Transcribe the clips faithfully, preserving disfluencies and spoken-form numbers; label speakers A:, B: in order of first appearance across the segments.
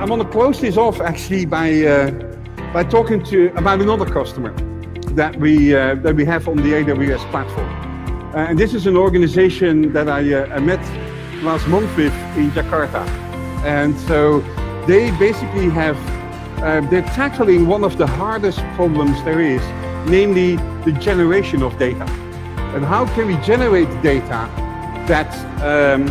A: I want to close this off actually by uh, by talking to about another customer that we uh, that we have on the A W S platform, uh, and this is an organization that I, uh, I met last month with in Jakarta, and so they basically have uh, they're tackling one of the hardest problems there is, namely the generation of data. And how can we generate data that um,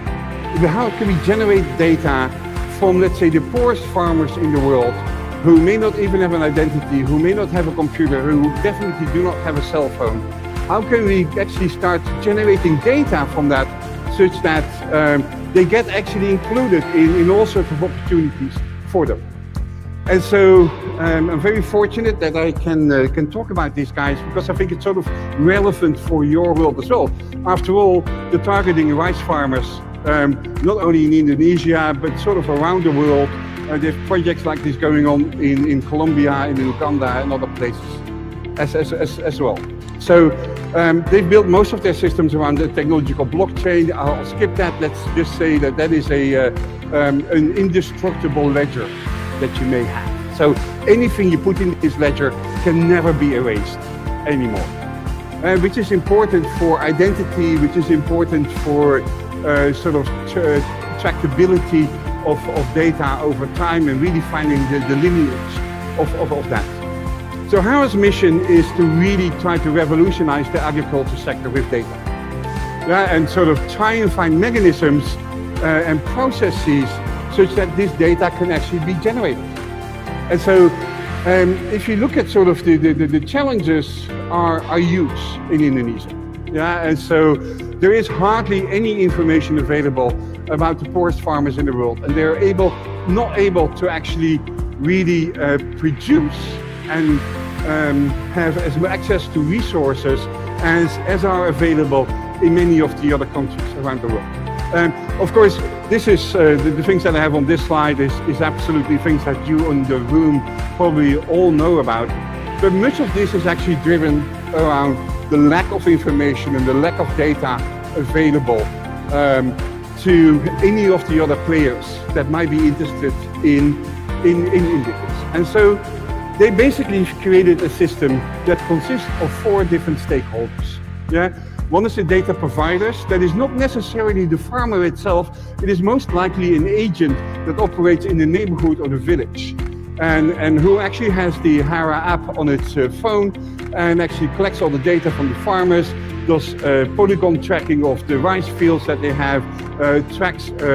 A: how can we generate data from, let's say, the poorest farmers in the world, who may not even have an identity, who may not have a computer, who definitely do not have a cell phone? How can we actually start generating data from that, such that um, they get actually included in, in all sorts of opportunities for them? And so um, I'm very fortunate that I can uh, can talk about these guys, because I think it's sort of relevant for your world as well. After all, they're targeting rice farmers, um, not only in Indonesia, but sort of around the world. Uh, they have projects like this going on in, in Colombia, in Uganda, and other places as, as, as, as well. So um, they've built most of their systems around the technological blockchain. I'll skip that. Let's just say that that is a, uh, um, an indestructible ledger that you may have. So anything you put in this ledger can never be erased anymore, uh, which is important for identity, which is important for uh, sort of tra tractability of, of data over time, and really finding the, the lineage of, of, of that. So Hara's mission is to really try to revolutionize the agriculture sector with data, yeah, and sort of try and find mechanisms uh, and processes such that this data can actually be generated. And so um, if you look at sort of the, the, the challenges are, are huge in Indonesia. Yeah, and so there is hardly any information available about the poorest farmers in the world, and they're able, not able to actually really uh, produce and um, have as much access to resources as, as are available in many of the other countries around the world. Um, of course, this is uh, the, the things that I have on this slide is, is absolutely things that you in the room probably all know about. But much of this is actually driven around the lack of information and the lack of data available um, to any of the other players that might be interested in, in, in, in this. And so they basically created a system that consists of four different stakeholders. Yeah? One is the data providers. That is not necessarily the farmer itself. It is most likely an agent that operates in the neighborhood or the village, and, and who actually has the Hara app on its uh, phone and actually collects all the data from the farmers, does uh, polygon tracking of the rice fields that they have, uh, tracks uh, uh,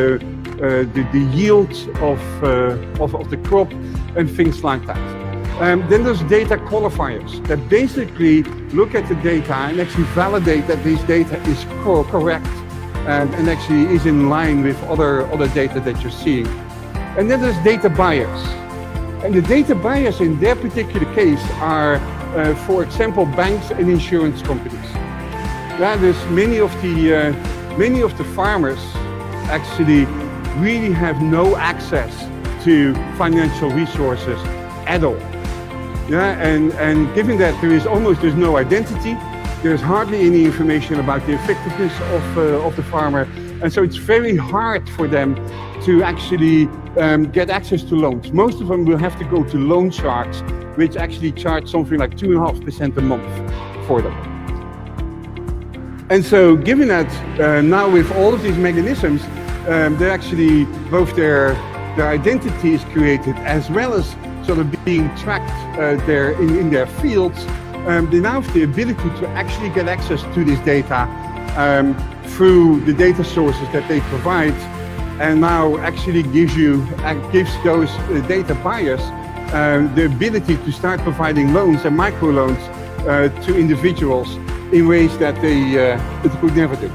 A: uh, the, the yield of, uh, of, of the crop, and things like that. Um, then there's data qualifiers that basically look at the data and actually validate that this data is co correct and, and actually is in line with other, other data that you're seeing. And then there's data buyers. And the data buyers in their particular case are, uh, for example, banks and insurance companies. Yeah, there's many of the, uh, many of the farmers actually really have no access to financial resources at all. Yeah, and, and given that there is almost there's no identity, there's hardly any information about the effectiveness of, uh, of the farmer, and so it's very hard for them to actually um, get access to loans. Most of them will have to go to loan sharks, which actually charge something like two and a half percent a month for them. And so given that uh, now with all of these mechanisms, um, they're actually both their, their identity is created as well as sort of being tracked uh, there in, in their fields, um, they now have the ability to actually get access to this data um, through the data sources that they provide, and now actually gives you uh, gives those uh, data buyers uh, the ability to start providing loans and microloans uh, to individuals in ways that they, uh, that they could never do.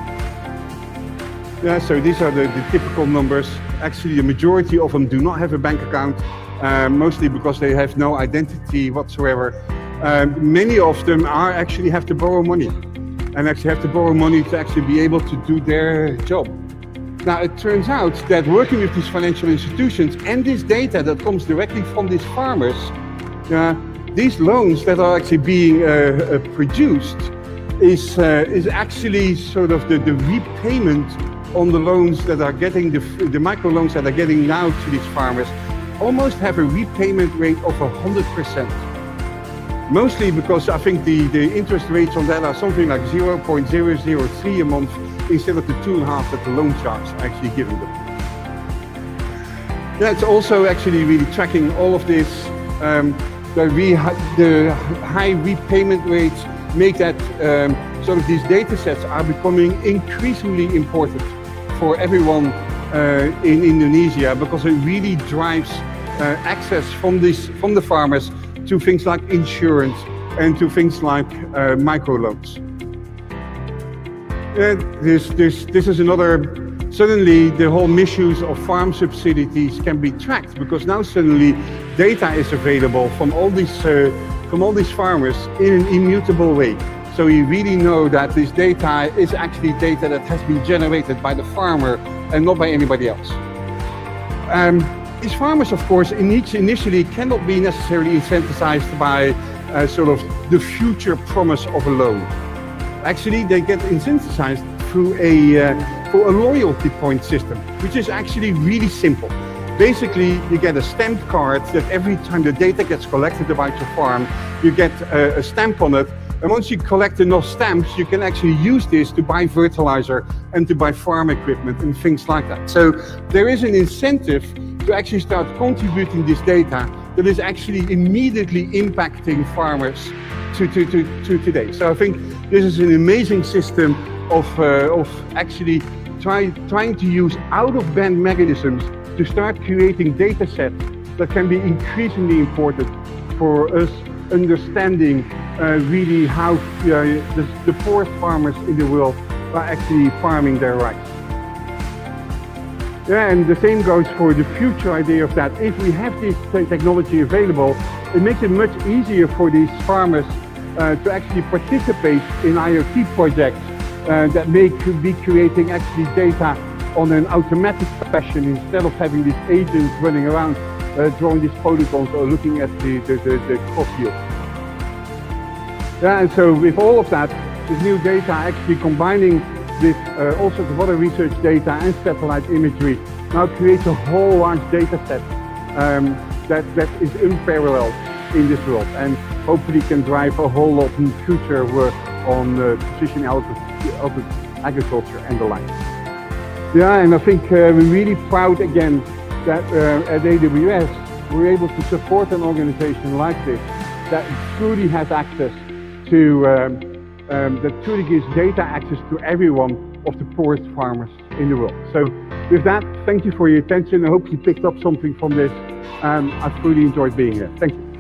A: Yeah, so these are the, the typical numbers. Actually, the majority of them do not have a bank account. Um, mostly because they have no identity whatsoever. Um, many of them are actually have to borrow money, and actually have to borrow money to actually be able to do their job. Now it turns out that working with these financial institutions and this data that comes directly from these farmers, uh, these loans that are actually being uh, uh, produced is, uh, is actually sort of the, the repayment on the loans that are getting, the, the micro loans that are getting now to these farmers, almost have a repayment rate of one hundred percent. Mostly because I think the, the interest rates on that are something like zero point zero zero three a month instead of the two and a half that the loan sharks are actually giving them. That's also actually really tracking all of this. Um, the, re the high repayment rates make that um, sort of these data sets are becoming increasingly important for everyone uh, in Indonesia, because it really drives uh, access from, these, from the farmers to things like insurance and to things like uh, microloans. Uh, this, this, this is another, suddenly the whole misuse of farm subsidies can be tracked, because now suddenly data is available from all these, uh, from all these farmers in an immutable way. So you really know that this data is actually data that has been generated by the farmer and not by anybody else. Um, These farmers, of course, in each initially cannot be necessarily incentivized by uh, sort of the future promise of a loan. Actually, they get incentivized through a, uh, through a loyalty point system, which is actually really simple. Basically, you get a stamped card that every time the data gets collected about your farm, you get a, a stamp on it. And once you collect enough stamps, you can actually use this to buy fertilizer and to buy farm equipment and things like that. So there is an incentive to actually start contributing this data that is actually immediately impacting farmers to, to, to, to today. So I think this is an amazing system of, uh, of actually try, trying to use out-of-band mechanisms to start creating data sets that can be increasingly important for us understanding uh, really how uh, the, the poorest farmers in the world are actually farming their rice. Yeah, and the same goes for the future idea of that. If we have this technology available, it makes it much easier for these farmers uh, to actually participate in IoT projects uh, that may be creating actually data on an automatic fashion instead of having these agents running around uh, drawing these polygons or looking at the, the, the, the crop yield. Yeah, and so with all of that, this new data actually combining with uh, all sorts of other research data and satellite imagery now creates a whole large data set um, that, that is unparalleled in this world, and hopefully can drive a whole lot in future work on uh, precision agriculture and the like. Yeah, and I think uh, we're really proud again that uh, at A W S we're able to support an organization like this that truly has access to um, Um, that truly gives data access to everyone of the poorest farmers in the world. So with that, thank you for your attention. I hope you picked up something from this. Um, I've really enjoyed being here. Thank you.